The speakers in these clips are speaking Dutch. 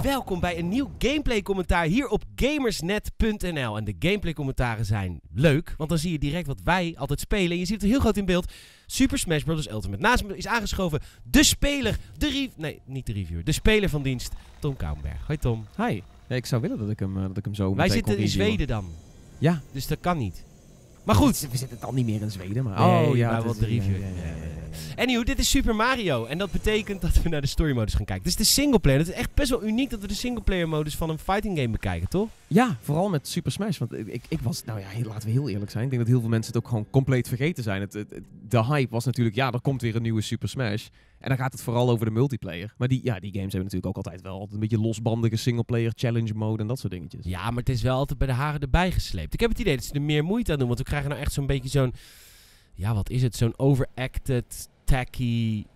Welkom bij een nieuw gameplay commentaar hier op gamersnet.nl. En de gameplay commentaren zijn leuk, want dan zie je direct wat wij altijd spelen. En je ziet het heel groot in beeld. Super Smash Bros. Ultimate. Naast me is aangeschoven de speler, de speler van dienst, Tom Kouwenberg. Hoi Tom. Hi. Ja, ik zou willen dat ik hem zo Wij zitten in Zweden dan. Ja. Dus dat kan niet. Maar goed. We zitten dan niet meer in Zweden, maar... Wat de review. Anywho, dit is Super Mario. En dat betekent dat we naar de story modus gaan kijken. Dit is de singleplayer. Het is echt best wel uniek dat we de singleplayer modus van een fighting game bekijken, toch? Ja, vooral met Super Smash. Want ik was, laten we heel eerlijk zijn. Ik denk dat heel veel mensen het ook gewoon compleet vergeten zijn. De hype was natuurlijk, er komt weer een nieuwe Super Smash. En dan gaat het vooral over de multiplayer. Maar die games hebben natuurlijk ook altijd wel een beetje losbandige singleplayer, challenge mode en dat soort dingetjes. Ja, maar het is wel altijd bij de haren erbij gesleept. Ik heb het idee dat ze er meer moeite aan doen. Want we krijgen nou echt zo'n beetje zo'n... Ja, wat is het? Zo'n overacted, tacky...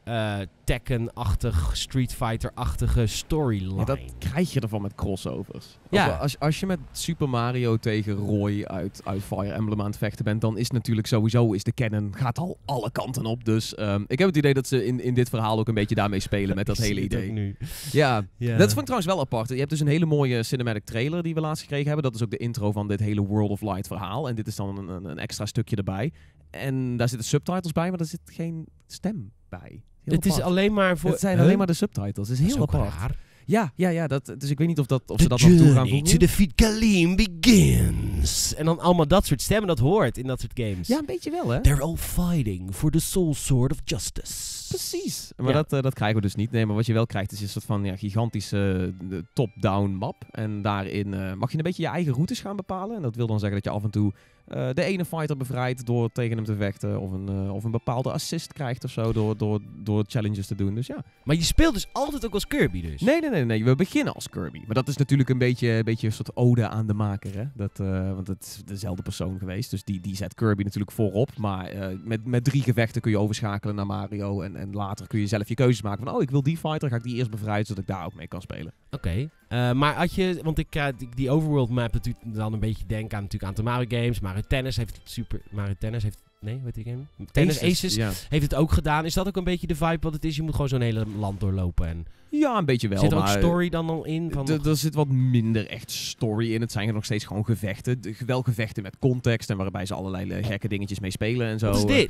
Tekken-achtig, Street Fighter-achtige storyline. Ja, dat krijg je ervan met crossovers. Ja. Als je met Super Mario tegen Roy uit Fire Emblem aan het vechten bent, dan is natuurlijk sowieso de canon gaat al alle kanten op. Dus ik heb het idee dat ze in dit verhaal ook een beetje daarmee spelen met dat hele idee. Nu. Ja, dat vond ik trouwens wel apart. Je hebt dus een hele mooie cinematic trailer die we laatst gekregen hebben. Dat is ook de intro van dit hele World of Light verhaal. En dit is dan een extra stukje erbij. En daar zitten subtitles bij, maar er zit geen stem bij. Het is alleen maar voor... Het zijn alleen maar de subtitles. Het is heel apart. Raar. Ja, dus ik weet niet of ze dat nog toe gaan voegen. To defeat Kaleem begins. En dan allemaal dat soort stemmen, dat hoort in dat soort games. Ja, een beetje wel, hè? They're all fighting for the soul sword of justice. Precies. Maar dat krijgen we dus niet. Nee, maar wat je wel krijgt is een soort van gigantische top-down map. En daarin mag je een beetje je eigen routes gaan bepalen. En dat wil dan zeggen dat je af en toe de ene fighter bevrijdt door tegen hem te vechten. Of een bepaalde assist krijgt of zo door challenges te doen. Dus ja. Maar je speelt dus altijd ook als Kirby dus? Nee. We beginnen als Kirby. Maar dat is natuurlijk een beetje een soort ode aan de maker. Hè? Want het is dezelfde persoon geweest. Dus die zet Kirby natuurlijk voorop. Maar met 3 gevechten kun je overschakelen naar Mario. En later kun je zelf je keuzes maken van... ik wil die fighter, ga ik die eerst bevrijden zodat ik daar ook mee kan spelen. Oké. Maar had je... Want die overworld map natuurlijk dan een beetje denken aan de Mario games. Mario Tennis heeft... Nee, weet ik hem? Tennis Aces heeft het ook gedaan. Is dat ook een beetje de vibe wat het is? Je moet gewoon zo'n hele land doorlopen en... Ja, een beetje wel. Zit er ook story dan al in? Er zit wat minder echt story in. Het zijn nog steeds gewoon gevechten. Wel gevechten met context en waarbij ze allerlei gekke dingetjes mee spelen en zo. Wat is dit?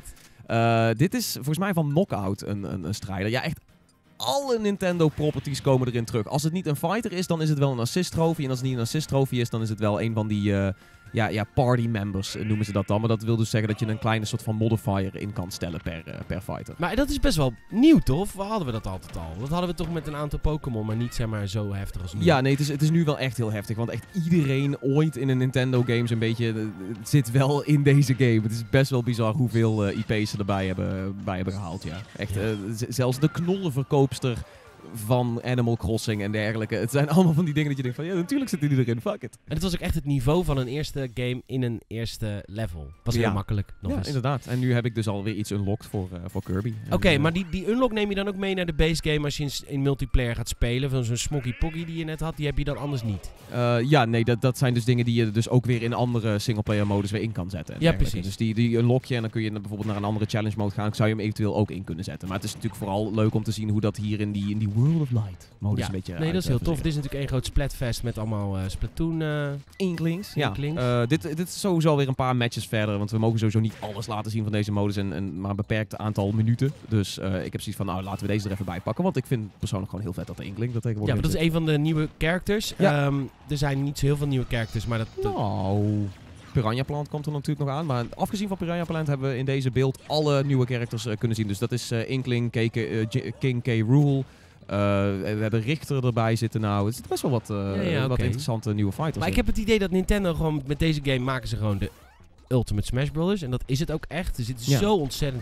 Dit is volgens mij van Knockout een strijder. Ja, echt alle Nintendo properties komen erin terug. Als het niet een fighter is, dan is het wel een assist trophy. En als het niet een assist trophy is, dan is het wel een van die... party members noemen ze dat dan. Maar dat wil dus zeggen dat je een kleine soort van modifier in kan stellen per fighter. Maar dat is best wel nieuw, toch? Of hadden we dat altijd al? Dat hadden we toch met een aantal Pokémon, maar niet zeg maar zo heftig als nu. Ja, nee, het is nu wel echt heel heftig. Want echt iedereen ooit in een Nintendo game zo'n beetje zit wel in deze game. Het is best wel bizar hoeveel IP's ze erbij hebben gehaald, ja. Echt, zelfs de knollenverkoopster van Animal Crossing en dergelijke. Het zijn allemaal van die dingen dat je denkt van... Ja, natuurlijk zitten die erin, fuck it. En het was ook echt het niveau van een eerste game in een eerste level. Was heel makkelijk, nog eens. Inderdaad. En nu heb ik dus alweer iets unlocked voor Kirby. Oké, maar die unlock neem je dan ook mee naar de base game als je in multiplayer gaat spelen? Van zo'n Smoggy Poggy die je net had, die heb je dan anders niet? Dat zijn dus dingen die je dus ook weer in andere singleplayer modus weer in kan zetten. Ja, precies. Dus die unlock je en dan kun je bijvoorbeeld naar een andere challenge mode gaan. Zou je hem eventueel ook in kunnen zetten. Maar het is natuurlijk vooral leuk om te zien hoe dat hier in die World of Light modus een beetje... Nee, dat is heel tof. Dit is natuurlijk één groot Splatfest met allemaal Splatoon... Inklings. Dit is sowieso weer een paar matches verder. Want we mogen sowieso niet alles laten zien van deze modus. En maar een beperkt aantal minuten. Dus ik heb zoiets van, laten we deze er even bij pakken. Want ik vind persoonlijk gewoon heel vet dat de Inkling dat tegenwoordig... Ja, maar dat is een van de nieuwe characters. Ja. Er zijn niet zo heel veel nieuwe characters, maar Piranha Plant komt er natuurlijk nog aan. Maar afgezien van Piranha Plant hebben we in deze beeld alle nieuwe characters kunnen zien. Dus dat is Inkling, King K. Rool... we hebben Richter erbij zitten nou. Het is best wel wat interessante nieuwe fighters. Maar ik heb het idee dat Nintendo gewoon met deze game maken ze gewoon de Ultimate Smash Bros. En dat is het ook echt. Er zit zo ontzettend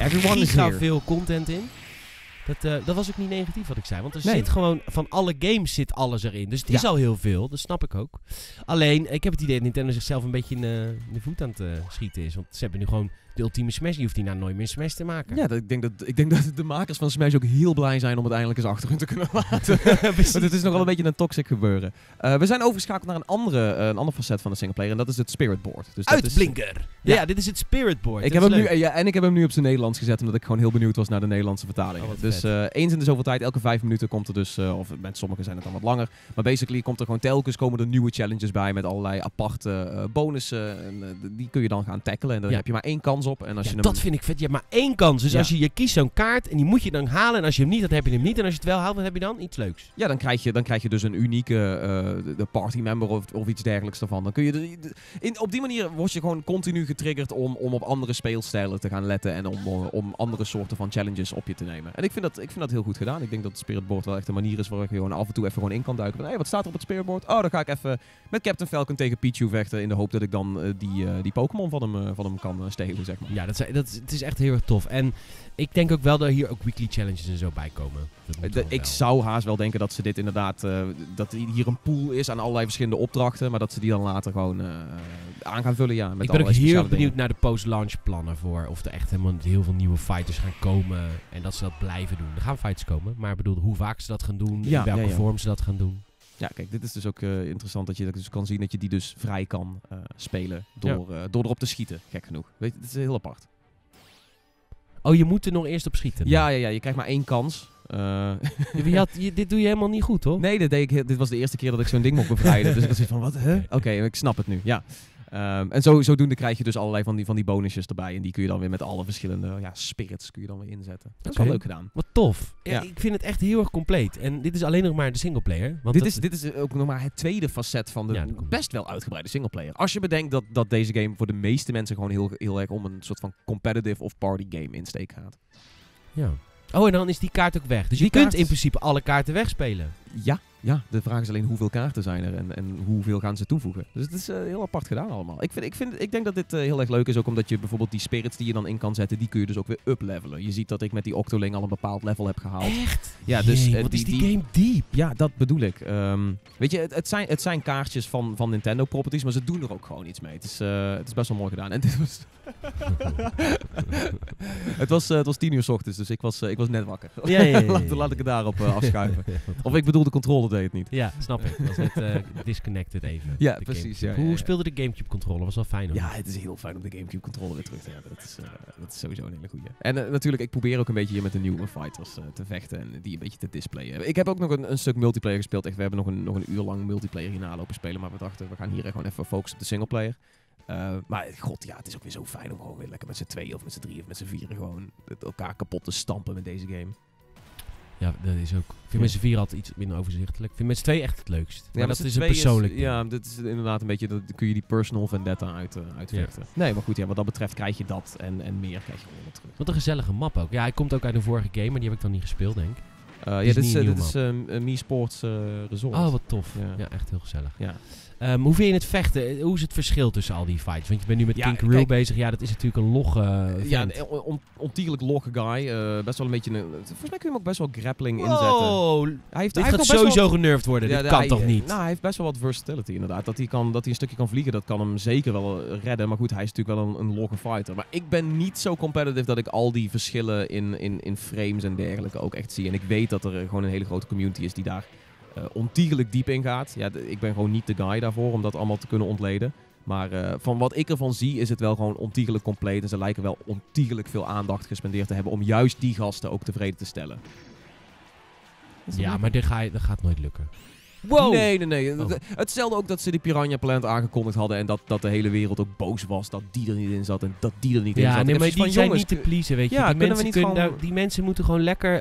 veel content in. Dat was ook niet negatief wat ik zei. Want er zit gewoon, van alle games zit alles erin. Dus het is al heel veel. Dat snap ik ook. Alleen, ik heb het idee dat Nintendo zichzelf een beetje in de voet aan het schieten is. Want ze hebben nu gewoon de ultieme Smash. Je hoeft die nou nooit meer Smash te maken. Ja, ik denk dat de makers van Smash ook heel blij zijn om het eindelijk eens achter hun te kunnen laten. Want het is nogal een beetje een toxic gebeuren. We zijn overgeschakeld naar een ander facet van de singleplayer en dat is het Spirit Board. Dus Uitblinker! Ja, dit is het Spirit Board. Ik heb hem nu op zijn Nederlands gezet, omdat ik gewoon heel benieuwd was naar de Nederlandse vertaling. Dus eens in de zoveel tijd, elke 5 minuten komt er dus, of met sommigen zijn het dan wat langer, maar basically komt er gewoon telkens komen er nieuwe challenges bij met allerlei aparte bonussen. En, die kun je dan gaan tackelen en daar heb je maar 1 kans op. En als je dat vind ik vet. Je hebt maar 1 kans. Dus als je kiest zo'n kaart en die moet je dan halen en als je hem niet, dan heb je hem niet. En als je het wel haalt, wat heb je dan? Iets leuks. Ja, dan krijg je dus een unieke de party member of iets dergelijks ervan. Dan kun je op die manier word je gewoon continu getriggerd om op andere speelstijlen te gaan letten en om andere soorten van challenges op je te nemen. En ik vind dat heel goed gedaan. Ik denk dat het Spirit Board wel echt een manier is waar je gewoon af en toe even gewoon in kan duiken. Van, wat staat er op het Spirit Board? Oh, dan ga ik even met Captain Falcon tegen Pichu vechten in de hoop dat ik dan die Pokémon van hem kan stelen, zeg maar. Ja, het is echt heel erg tof. En ik denk ook wel dat hier ook weekly challenges en zo bij komen. Ik zou haast wel denken dat ze dit inderdaad, dat hier een pool is aan allerlei verschillende opdrachten, maar dat ze die dan later gewoon aan gaan vullen, ja. Met ik ben ook heel benieuwd naar de post-launch plannen voor of er echt helemaal heel veel nieuwe fighters gaan komen en dat ze dat blijven doen. Er gaan fighters komen, maar ik bedoel hoe vaak ze dat gaan doen, in welke vorm ze dat gaan doen. Ja, kijk, dit is dus ook interessant dat je dus kan zien dat je die dus vrij kan spelen door erop te schieten, gek genoeg. Weet je, dit is heel apart. Oh, je moet er nog eerst op schieten? Ja, je krijgt maar 1 kans. Dit doe je helemaal niet goed, hoor? Nee, dit was de eerste keer dat ik zo'n ding mocht bevrijden. Dus ik was van, wat? Oké, ik snap het nu, ja. En zodoende krijg je dus allerlei van die bonusjes erbij. En die kun je dan weer met alle verschillende spirits kun je dan weer inzetten. Dat is wel leuk gedaan. Wat tof. Ja, ik vind het echt heel erg compleet. En dit is alleen nog maar de singleplayer. Dit is ook nog maar het tweede facet van de best wel uitgebreide singleplayer. Als je bedenkt dat deze game voor de meeste mensen gewoon heel, heel erg om een soort van competitive of party game insteek gaat. Ja. Oh, en dan is die kaart ook weg. Dus je kunt in principe alle kaarten wegspelen. Ja, de vraag is alleen hoeveel kaarten zijn er en hoeveel gaan ze toevoegen. Dus het is heel apart gedaan allemaal. Ik denk dat dit heel erg leuk is, ook omdat je bijvoorbeeld die spirits die je dan in kan zetten, die kun je dus ook weer uplevelen. Je ziet dat ik met die Octoling al een bepaald level heb gehaald. Echt? Ja, dus wat is die game diep? Ja, dat bedoel ik. Weet je, het zijn kaartjes van Nintendo properties, maar ze doen er ook gewoon iets mee. Het is best wel mooi gedaan. En dit was... het was 10 uur 's ochtends, dus ik was net wakker. Ja. Laat ik het daarop afschuiven. Of ik bedoel, de controller deed het niet. Ja, snap ik. Dat was net disconnected even. Ja, precies. Ja, Hoe speelde de Gamecube controller? Was wel fijn, hoor. Ja, het is heel fijn om de Gamecube controller weer terug te hebben. Dat is sowieso een hele goeie. En natuurlijk, ik probeer ook een beetje hier met de nieuwe fighters te vechten en die een beetje te displayen. Ik heb ook nog een stuk multiplayer gespeeld. Echt, we hebben nog een uur lang multiplayer hierna lopen spelen, maar we dachten, we gaan hier gewoon even focussen op de singleplayer. Maar god, ja, het is ook weer zo fijn om gewoon weer lekker met z'n 2 of met z'n 3 of met z'n 4 gewoon elkaar kapot te stampen met deze game. Ja, dat is ook. Ik vind met z'n 4 altijd iets minder overzichtelijk. Ik vind met z'n 2 echt het leukst. Maar ja, dat is een persoonlijk. Ja, dit is inderdaad een beetje, dan kun je die personal vendetta uitvechten. Ja. Nee, maar goed, wat dat betreft krijg je dat en meer krijg je weer terug. Wat een gezellige map ook. Ja, hij komt ook uit een vorige game, maar die heb ik dan niet gespeeld, denk ik. Dit is Mii Sports Resort. Oh, wat tof. Ja, echt heel gezellig. Ja. Hoe vind je het vechten? Hoe is het verschil tussen al die fights? Want je bent nu met King Rool bezig. Ja, dat is natuurlijk een logge ontiegelijk logge guy. Best wel een beetje volgens mij kun je hem ook best wel grappling inzetten. Dit gaat sowieso genervd worden. Dit kan toch niet? Nou, hij heeft best wel wat versatility inderdaad. Dat hij een stukje kan vliegen, dat kan hem zeker wel redden. Maar goed, hij is natuurlijk wel een logge fighter. Maar ik ben niet zo competitive dat ik al die verschillen in frames en dergelijke ook echt zie. En ik weet dat er gewoon een hele grote community is die daar ontiegelijk diep in gaat. Ja, ik ben gewoon niet de guy daarvoor om dat allemaal te kunnen ontleden. Maar van wat ik ervan zie is het wel gewoon ontiegelijk compleet. En ze lijken wel ontiegelijk veel aandacht gespendeerd te hebben om juist die gasten ook tevreden te stellen. Ja, maar dat gaat nooit lukken. Wow! Nee. Oh. Hetzelfde ook dat ze die Piranha Plant aangekondigd hadden en dat de hele wereld ook boos was dat die er niet in zat en dat die er niet in zat. Ja, nee, maar die zijn niet te pleasen, weet je. Ja, die mensen moeten gewoon lekker,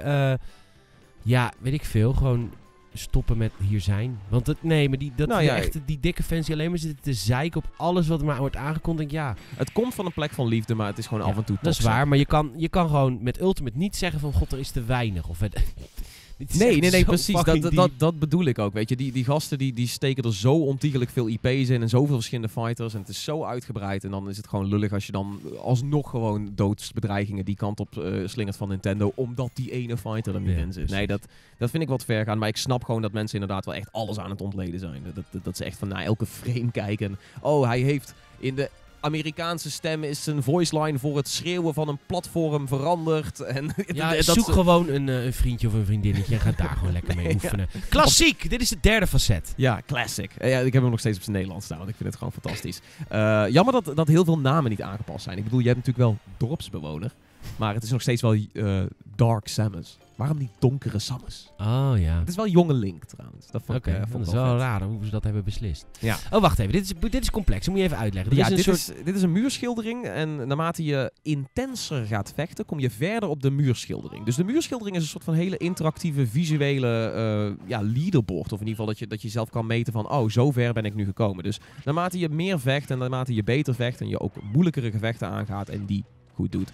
weet ik veel, gewoon stoppen met hier zijn. Want die dikke fans die alleen maar zitten te zeiken op alles wat er maar wordt aangekondigd. Ja. Het komt van een plek van liefde, maar het is gewoon af en toe dat is waar, maar je kan gewoon met Ultimate niet zeggen van god, er is te weinig. Of Nee, precies. Dat bedoel ik ook, weet je. Die gasten die steken er zo ontiegelijk veel IP's in en zoveel verschillende fighters en het is zo uitgebreid en dan is het gewoon lullig als je dan alsnog gewoon doodsbedreigingen die kant op slingert van Nintendo omdat die ene fighter er niet in zit. Nee, dat vind ik wat ver gaan, maar ik snap gewoon dat mensen inderdaad wel echt alles aan het ontleden zijn. Dat ze echt van naar elke frame kijken. Oh, hij heeft in de Amerikaanse stem is zijn voice line voor het schreeuwen van een platform veranderd. En Ja, zoek gewoon een vriendje of een vriendinnetje en ga daar gewoon lekker mee oefenen. Klassiek! Dit is het derde facet. Ja, classic. Ja, ik heb hem nog steeds op zijn Nederlands staan, want ik vind het gewoon fantastisch. Jammer dat heel veel namen niet aangepast zijn. Ik bedoel, je hebt natuurlijk wel dorpsbewoner, maar het is nog steeds wel Dark Samus. Waarom niet Donkere Samus? Oh ja. Het is wel jonge Link trouwens. Dat vond ik dat is wel raar hoe ze dat hebben beslist. Ja. Oh, wacht even. Dit is complex. Dat moet je even uitleggen. Dit is een muurschildering en naarmate je intenser gaat vechten, kom je verder op de muurschildering. Dus de muurschildering is een soort van hele interactieve visuele leaderboard. Of in ieder geval dat je zelf kan meten van, oh, zo ver ben ik nu gekomen. Dus naarmate je meer vecht en naarmate je beter vecht en je ook moeilijkere gevechten aangaat en die goed doet,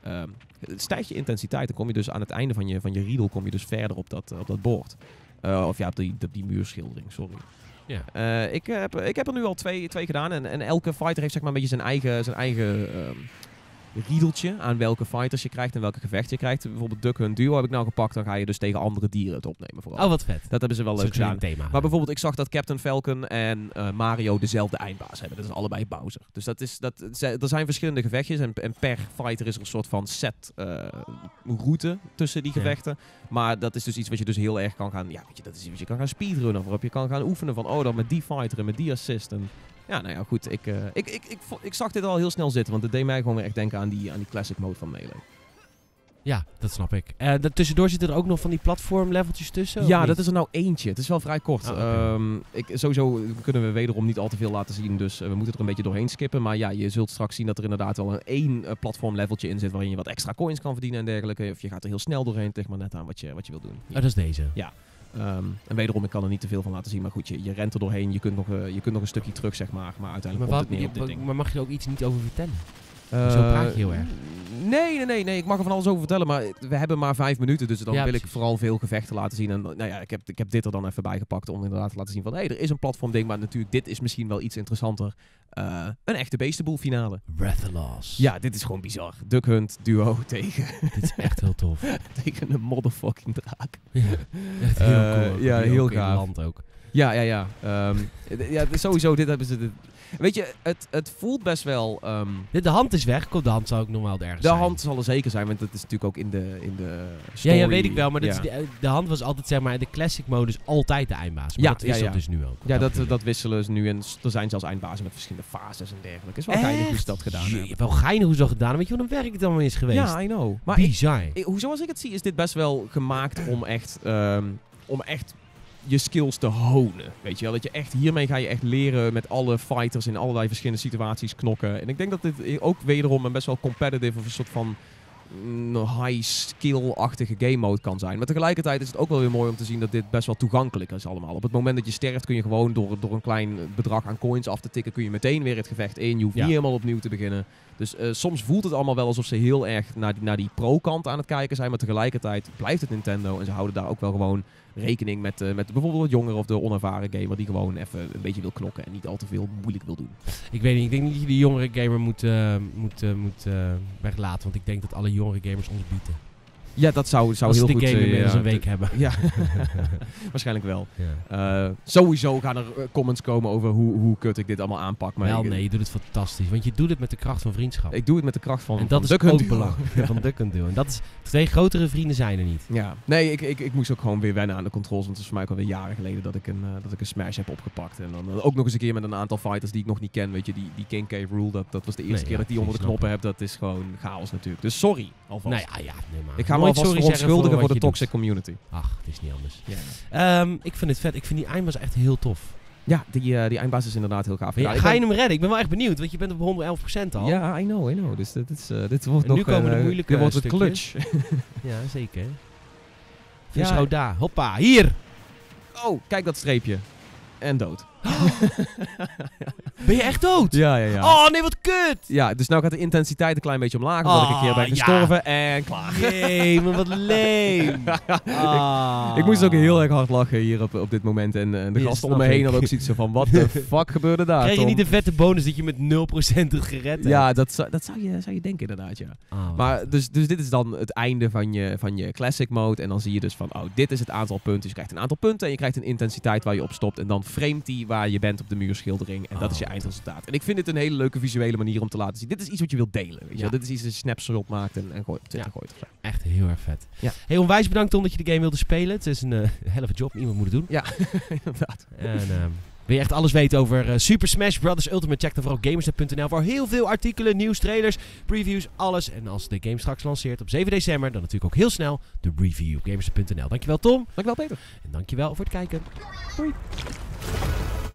stijgt je intensiteit. Dan kom je dus aan het einde van je riedel kom je dus verder op dat bord. Op die muurschildering, sorry. Ja. Ik heb er nu al twee gedaan en elke fighter heeft zeg maar een beetje zijn eigen riedeltje aan welke fighters je krijgt en welke gevechten je krijgt. Bijvoorbeeld Duck Hunt Duo heb ik nou gepakt, dan ga je dus tegen andere dieren het opnemen vooral. Oh, wat vet. Dat hebben ze wel leuk gedaan. Thema. Maar bijvoorbeeld, ik zag dat Captain Falcon en Mario dezelfde eindbaas hebben. Dat is allebei Bowser. Dus er zijn verschillende gevechtjes en per fighter is er een soort van set route tussen die gevechten. Maar dat is dus iets wat je dus heel erg kan gaan, dat is iets wat je kan gaan speedrunnen of waarop je kan gaan oefenen van, dan met die fighter en met die assist. En ja, nou ja, goed. Ik zag dit al heel snel zitten, want het deed mij gewoon weer echt denken aan die classic mode van Melee. Ja, dat snap ik. Tussendoor zitten er ook nog van die platformleveltjes tussen? Ja, dat is er nou eentje. Het is wel vrij kort. Okay. Sowieso kunnen we wederom niet al te veel laten zien, dus we moeten er een beetje doorheen skippen. Maar ja, je zult straks zien dat er inderdaad wel één platformleveltje in zit waarin je wat extra coins kan verdienen en dergelijke. Of je gaat er heel snel doorheen, tegen maar net aan wat je wil doen. Ja. Dat is deze? Ja. En wederom, ik kan er niet te veel van laten zien. Maar goed, je rent er doorheen. Je kunt nog een stukje terug, zeg maar. Maar uiteindelijk komt het neer op dit ding. Maar mag je er ook iets niet over vertellen? Zo praat je heel erg. Nee. Ik mag er van alles over vertellen. Maar we hebben maar 5 minuten. Dus dan wil precies. ik vooral veel gevechten laten zien. En nou ja, ik heb dit er dan even bij gepakt. Om inderdaad te laten zien van, er is een platformding. Maar natuurlijk, dit is misschien wel iets interessanter. Een echte Beestenboel finale. Breath of Loss. Ja, dit is gewoon bizar. Duck Hunt Duo tegen... Dit is echt heel tof. tegen een motherfucking draak. Ja, echt heel cool. Ja, heel gaaf. In het land ook. Ja. Sowieso, dit hebben ze... Weet je, het voelt best wel... De hand is weg. De hand zou ook nog wel ergens de zijn. hand zal er zeker zijn, want dat is natuurlijk ook in de story. Ja, weet ik wel. Maar de hand was altijd, zeg maar, in de classic modus altijd de eindbaas. Maar dat wisselt dus nu ook. Ja, dat wisselen ze nu. En er zijn zelfs eindbazen met verschillende fases en dergelijke. Het is wel geinig hoe ze dat gedaan hebben. Wel geinig hoe ze dat gedaan hebben. Weet je wat een werk het allemaal is geweest? Ja, I know. Maar bizar. Zoals ik het zie, is dit best wel gemaakt om echt je skills te honen, weet je wel. Dat je echt, hiermee ga je echt leren met alle fighters in allerlei verschillende situaties knokken. En ik denk dat dit ook wederom een best wel competitive of een soort van high skill-achtige game mode kan zijn. Maar tegelijkertijd is het ook wel weer mooi om te zien dat dit best wel toegankelijk is allemaal. Op het moment dat je sterft kun je gewoon door een klein bedrag aan coins af te tikken, kun je meteen weer het gevecht in. Je hoeft niet helemaal opnieuw te beginnen. Dus soms voelt het allemaal wel alsof ze heel erg naar die pro-kant aan het kijken zijn. Maar tegelijkertijd blijft het Nintendo en ze houden daar ook wel gewoon rekening met bijvoorbeeld de jongere of de onervaren gamer die gewoon even een beetje wil knokken en niet al te veel moeilijk wil doen. Ik weet niet, ik denk niet dat je die jongere gamer moet weglaten, want ik denk dat alle jongere gamers ons bieden. Ja, dat zou heel goed zijn. Als ze de game inmiddels een week hebben. Ja, waarschijnlijk wel. Ja. Sowieso gaan er comments komen over hoe kut ik dit allemaal aanpak. Maar nee, je doet het fantastisch. Want je doet het met de kracht van vriendschap. Ik doe het met de kracht van en dat is ook belangrijk. Van Duck Hunt Duo. En dat is, 2 grotere vrienden zijn er niet. Ja, nee, ik moest ook gewoon weer wennen aan de controls. Want het is voor mij ook alweer jaren geleden dat ik een Smash heb opgepakt. En dan ook nog eens een keer met een aantal fighters die ik nog niet ken. Weet je, die King K. Rool, dat was de eerste keer dat ik die onder de knoppen heb. Dat is gewoon chaos natuurlijk. Dus sorry, alvast. Nee, maar ik ga me alvast verontschuldigen voor de toxic community. Ach, het is niet anders. Ja. Ik vind het vet. Ik vind die eindbaas echt heel tof. Ja, die eindbaas is inderdaad heel gaaf. Ga je hem redden? Ik ben wel echt benieuwd, want je bent op 111% al. Ja, I know. Dus dit wordt nog... Nu komen de moeilijke dit wordt het stukjes. clutch. Ja, zeker. Vis Roda. Hoppa, hier! Oh, kijk dat streepje. En dood. Ben je echt dood? Ja. Oh nee, wat kut! Ja, dus nou gaat de intensiteit een klein beetje omlaag, omdat ik een keer ben gestorven en klaar. Nee, maar wat leem. Ik moest ook heel erg hard lachen hier op dit moment. En de gasten om me heen hadden ook zoiets van, wat de fuck gebeurde daar? Krijg je niet de vette bonus dat je met 0% het gered hebt? Ja, dat zou je denken inderdaad, ja. Maar dus dit is dan het einde van je classic mode. En dan zie je dus van, dit is het aantal punten. Dus je krijgt een aantal punten en je krijgt een intensiteit waar je op stopt. En dan framet die waar je bent op de muurschildering. En dat is je eindresultaat. En ik vind het een hele leuke visuele manier om te laten zien. Dit is iets wat je wilt delen. Weet je wel? Dit is iets dat je snapshot opmaakt en gooit op Twitter gooit. Echt heel erg vet. Ja. Hey, onwijs bedankt Tom dat je de game wilde spelen. Het is een helft job. Niemand moet het doen. Ja, inderdaad. En wil je echt alles weten over Super Smash Bros. Ultimate? Check dan vooral gamersnet.nl voor heel veel artikelen, nieuws, trailers, previews, alles. En als de game straks lanceert op 7 december, dan natuurlijk ook heel snel de review op gamersnet.nl. Dankjewel Tom. Dankjewel Peter. En dankjewel voor het kijken. Doei.